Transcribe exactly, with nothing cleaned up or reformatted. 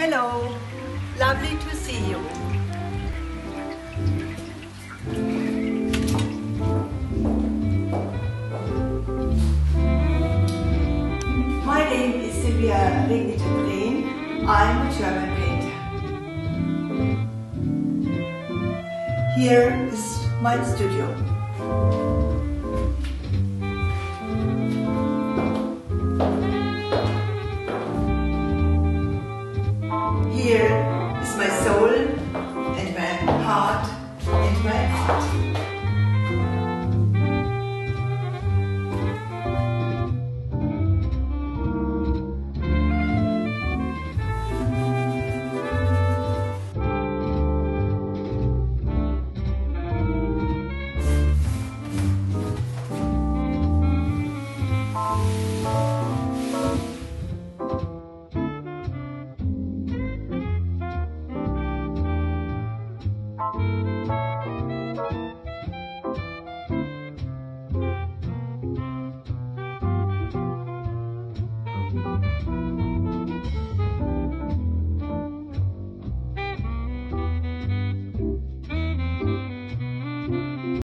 Hello, lovely to see you. My name is Silvia Regnitter-Prehn. I'm a German painter. Here is my studio.